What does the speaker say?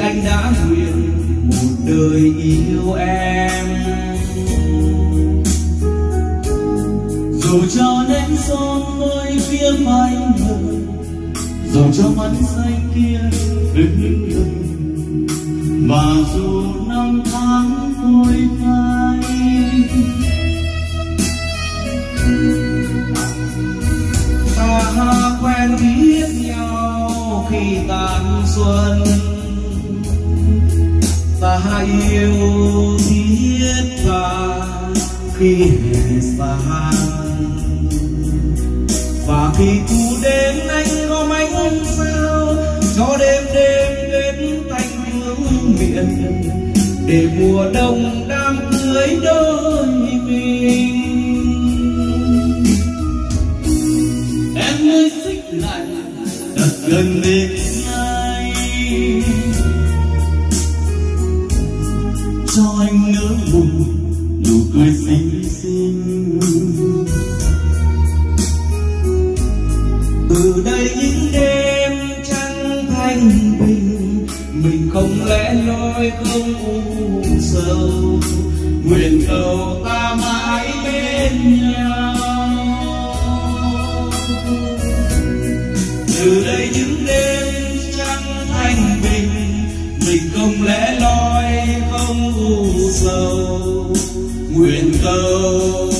anh đã nguyện một đời yêu em. Dù cho nến son môi phía vai người, dù cho mắt xanh kia ửng lưng, và dù năm tháng trôi phai, ta quen biết nhau khi tàn xuân, ta yêu thiết tha khi hè xa, và khi thu đến anh gom ánh sao cho đêm đêm đến thanh hương miền, để mùa đông đám cưới đôi mình. Em ơi xích lại đặt gần bên anh, cho anh nở bùng nụ cười xinh xinh. Từ đây những đêm trăng thanh bình, mình không lẽ loi không u sầu, nguyện cầu ta mãi bên nhau. Từ đây những đêm trăng thanh bình, mình không lẽ loi không u sầu, nguyện cầu